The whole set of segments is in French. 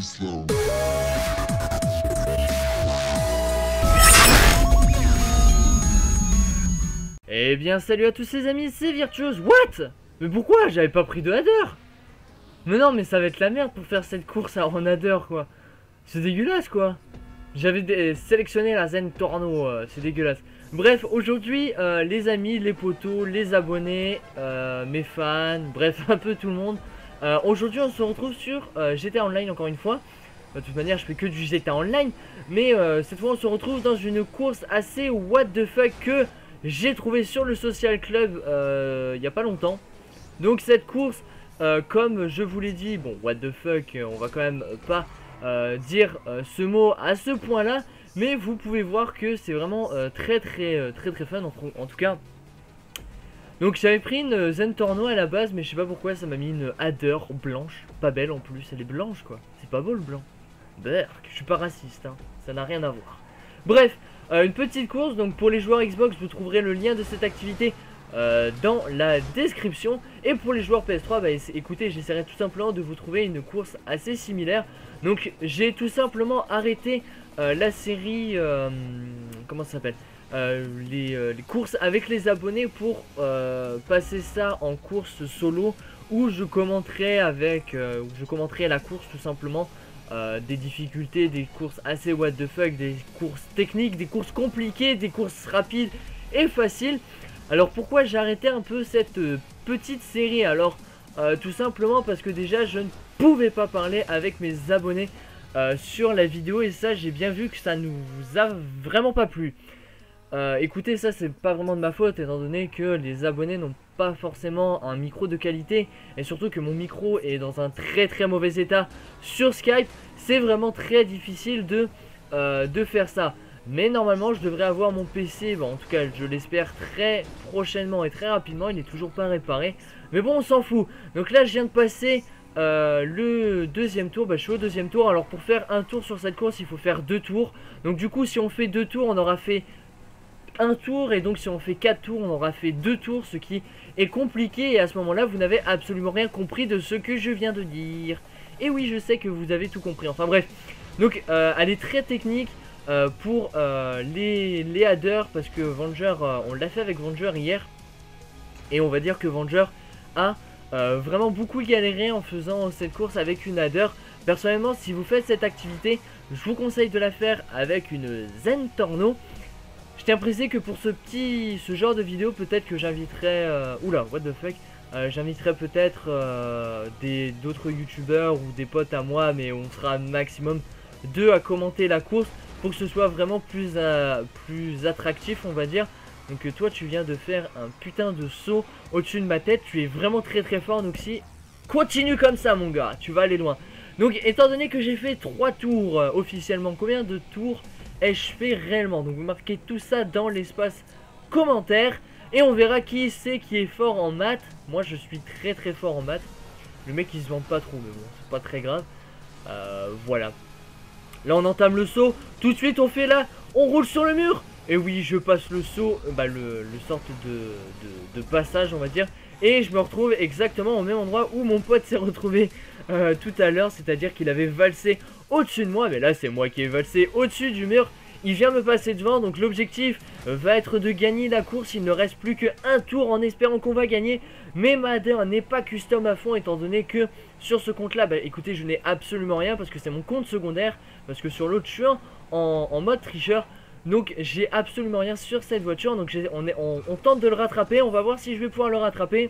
slow. Eh bien salut à tous les amis, c'est Virtuose. What? Mais pourquoi j'avais pas pris de header? Mais non, mais ça va être la merde pour faire cette course en header quoi. C'est dégueulasse quoi. J'avais sélectionné la Zen Torno, c'est dégueulasse. Bref, aujourd'hui les amis, les potos, les abonnés, mes fans, bref un peu tout le monde. Aujourd'hui on se retrouve sur GTA Online encore une fois. De toute manière je fais que du GTA Online. Mais cette fois on se retrouve dans une course assez what the fuck que j'ai trouvé sur le Social Club il n'y a pas longtemps. Donc cette course, comme je vous l'ai dit, bon what the fuck, on va quand même pas dire ce mot à ce point là. Mais vous pouvez voir que c'est vraiment très fun en tout cas. Donc j'avais pris une Zen Torno à la base, mais je sais pas pourquoi ça m'a mis une Adder blanche. Pas belle en plus, elle est blanche quoi. C'est pas beau le blanc. Berk, je suis pas raciste hein, ça n'a rien à voir. Bref, une petite course, donc pour les joueurs Xbox vous trouverez le lien de cette activité dans la description. Et pour les joueurs PS3, bah, écoutez, j'essaierai tout simplement de vous trouver une course assez similaire. Donc j'ai tout simplement arrêté la série, comment ça s'appelle, les courses avec les abonnés pour passer ça en course solo où je commenterai la course tout simplement. Des difficultés, des courses assez what the fuck, des courses techniques, des courses compliquées, des courses rapides et faciles. Alors pourquoi j'ai arrêté un peu cette petite série? Alors tout simplement parce que déjà je ne pouvais pas parler avec mes abonnés sur la vidéo, et ça j'ai bien vu que ça ne vous a vraiment pas plu. Écoutez, ça c'est pas vraiment de ma faute étant donné que les abonnés n'ont pas forcément un micro de qualité, et surtout que mon micro est dans un très mauvais état sur Skype. C'est vraiment très difficile de faire ça. Mais normalement je devrais avoir mon PC, bon, en tout cas je l'espère très prochainement et très rapidement. Il n'est toujours pas réparé, mais bon on s'en fout. Donc là je viens de passer le deuxième tour, bah, je suis au deuxième tour. Alors pour faire un tour sur cette course il faut faire 2 tours. Donc du coup si on fait 2 tours on aura fait un tour, et donc si on fait 4 tours on aura fait 2 tours, ce qui est compliqué, et à ce moment là vous n'avez absolument rien compris de ce que je viens de dire. Et oui, je sais que vous avez tout compris, enfin bref. Donc elle est très technique pour les adders, parce que Venger, on l'a fait avec Venger hier, et on va dire que Venger a vraiment beaucoup galéré en faisant cette course avec une adder. Personnellement si vous faites cette activité, je vous conseille de la faire avec une Zen Torno. Je tiens à préciser que pour ce genre de vidéo, peut-être que j'inviterai oula, what the fuck, j'inviterai peut-être d'autres youtubeurs ou des potes à moi, mais on sera maximum 2 à commenter la course pour que ce soit vraiment plus attractif, on va dire. Donc toi tu viens de faire un putain de saut au-dessus de ma tête, tu es vraiment très fort, donc si continue comme ça mon gars, tu vas aller loin. Donc étant donné que j'ai fait 3 tours officiellement, combien de tours ai-je fait réellement? Donc vous marquez tout ça dans l'espace commentaire et on verra qui c'est qui est fort en maths. Moi je suis très fort en maths. Le mec il se vante pas trop, mais bon c'est pas très grave. Voilà. Là on entame le saut. Tout de suite on fait là, on roule sur le mur. Et oui, je passe le saut, le sorte de passage on va dire. Et je me retrouve exactement au même endroit où mon pote s'est retrouvé tout à l'heure. C'est-à-dire qu'il avait valsé au-dessus de moi, mais là c'est moi qui ai valsé au-dessus du mur. Il vient me passer devant, donc l'objectif va être de gagner la course. Il ne reste plus qu'un tour en espérant qu'on va gagner. Mais ma adder n'est pas custom à fond, étant donné que sur ce compte là, écoutez, je n'ai absolument rien parce que c'est mon compte secondaire. Parce que sur l'autre je suis en mode tricheur. Donc j'ai absolument rien sur cette voiture. Donc on tente de le rattraper, on va voir si je vais pouvoir le rattraper.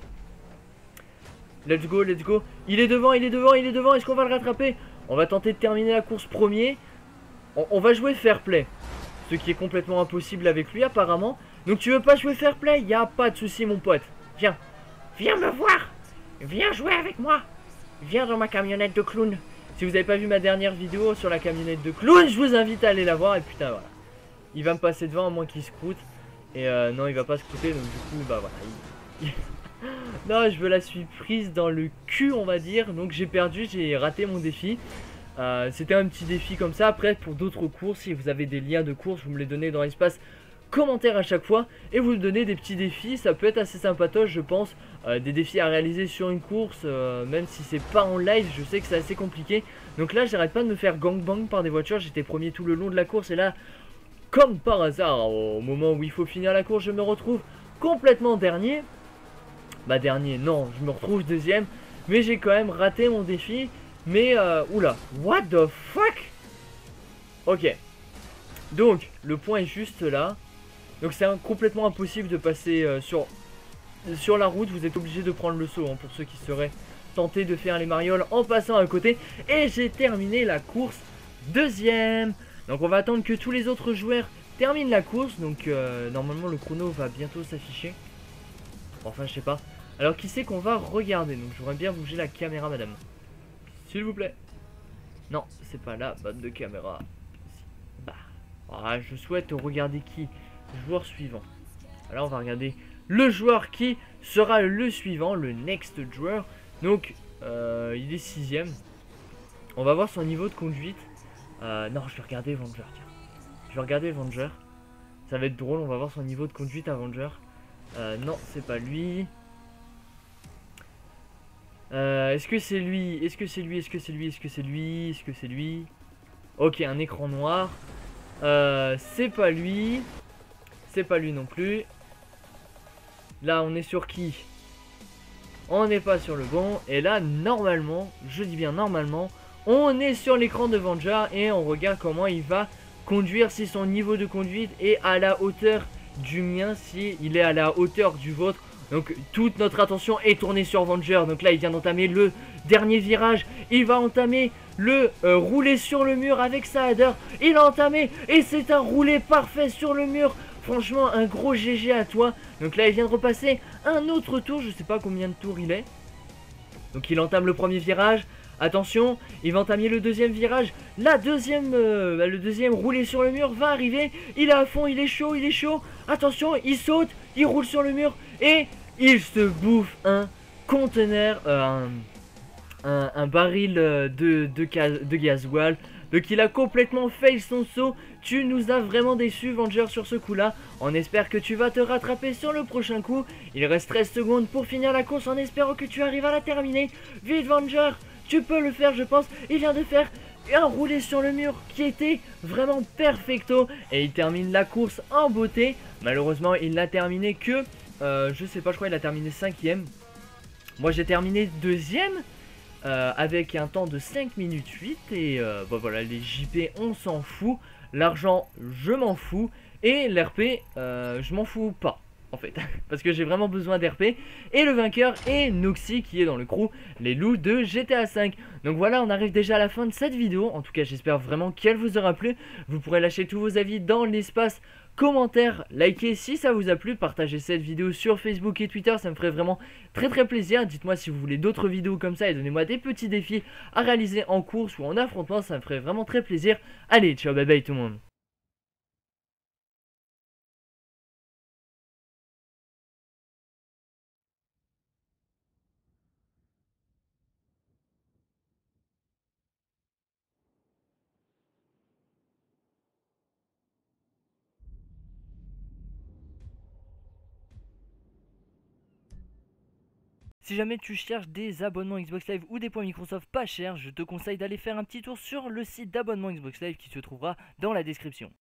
Let's go. Il est devant, est-ce qu'on va le rattraper? On va tenter de terminer la course premier. On va jouer fair play, ce qui est complètement impossible avec lui apparemment. Donc tu veux pas jouer fair play? Y a pas de souci mon pote. Viens me voir. Viens jouer avec moi. Viens dans ma camionnette de clown. Si vous avez pas vu ma dernière vidéo sur la camionnette de clown, je vous invite à aller la voir. Et putain voilà, il va me passer devant à moins qu'il scroute. Et non, il va pas scrouter, donc du coup bah voilà. Non, je me la suis prise dans le cul on va dire. Donc j'ai perdu, j'ai raté mon défi. C'était un petit défi comme ça. Après pour d'autres courses, si vous avez des liens de course, vous me les donnez dans l'espace commentaire à chaque fois et vous donner des petits défis. Ça peut être assez sympatoche, je pense. Des défis à réaliser sur une course, même si c'est pas en live, je sais que c'est assez compliqué. Donc là, j'arrête pas de me faire gangbang par des voitures. J'étais premier tout le long de la course et là, comme par hasard, au moment où il faut finir la course, je me retrouve complètement dernier. Bah dernier, non, je me retrouve deuxième. Mais j'ai quand même raté mon défi. Mais, oula, what the fuck? Ok. Donc, le point est juste là. Donc c'est complètement impossible de passer sur la route. Vous êtes obligé de prendre le saut, hein, pour ceux qui seraient tentés de faire les marioles en passant à côté. Et j'ai terminé la course deuxième. Donc on va attendre que tous les autres joueurs terminent la course. Donc normalement le chrono va bientôt s'afficher. Enfin je sais pas. Alors qui c'est qu'on va regarder? Donc j'aurais bien bougé la caméra madame, s'il vous plaît. Non c'est pas la bonne de caméra. Bah je souhaite regarder qui? Joueur suivant. Alors on va regarder le joueur qui sera le suivant, le next joueur. Donc il est 6ème. On va voir son niveau de conduite. Non, je vais regarder Avenger, tiens. Je vais regarder Avenger. Ça va être drôle, on va voir son niveau de conduite Avenger. Non, c'est pas lui. Est-ce que c'est lui? Est-ce que c'est lui? Est-ce que c'est lui? Est-ce que c'est lui? Est-ce que c'est lui? Ok, un écran noir. C'est pas lui. C'est pas lui non plus. Là, on est sur qui? On n'est pas sur le bon. Et là, normalement, je dis bien normalement, on est sur l'écran de Avenger et on regarde comment il va conduire, si son niveau de conduite est à la hauteur du mien, si il est à la hauteur du vôtre. Donc toute notre attention est tournée sur Avenger. Donc là il vient d'entamer le dernier virage. Il va entamer le roulé sur le mur avec sa header. Il a entamé et c'est un roulé parfait sur le mur. Franchement un gros GG à toi. Donc là il vient de repasser un autre tour. Je sais pas combien de tours il est. Donc il entame le premier virage. Attention, il va entamer le deuxième virage. Le deuxième roulé sur le mur va arriver. Il est à fond, il est chaud, il est chaud. Attention, il saute, il roule sur le mur et il se bouffe un conteneur, un baril de gasoil. Donc il a complètement fail son saut. Tu nous as vraiment déçu Avenger sur ce coup là. On espère que tu vas te rattraper sur le prochain coup. Il reste 13 secondes pour finir la course en espérant que tu arrives à la terminer. Vite Avenger, tu peux le faire je pense. Il vient de faire un roulé sur le mur qui était vraiment perfecto. Et il termine la course en beauté. Malheureusement il n'a terminé que, je sais pas, je crois qu'il a terminé 5ème. Moi j'ai terminé 2ème. Avec un temps de 5 minutes 8 et bah voilà, les JP on s'en fout, l'argent je m'en fous et l'RP je m'en fous pas en fait parce que j'ai vraiment besoin d'RP. Et le vainqueur est Noxy qui est dans le crew les loups de GTA 5. Donc voilà, on arrive déjà à la fin de cette vidéo. En tout cas j'espère vraiment qu'elle vous aura plu. Vous pourrez lâcher tous vos avis dans l'espace commentaire, likez si ça vous a plu, partagez cette vidéo sur Facebook et Twitter, ça me ferait vraiment très plaisir. Dites-moi si vous voulez d'autres vidéos comme ça et donnez-moi des petits défis à réaliser en course ou en affrontement, ça me ferait vraiment très plaisir. Allez, ciao, bye bye tout le monde. Si jamais tu cherches des abonnements Xbox Live ou des points Microsoft pas chers, je te conseille d'aller faire un petit tour sur le site d'abonnement Xbox Live qui se trouvera dans la description.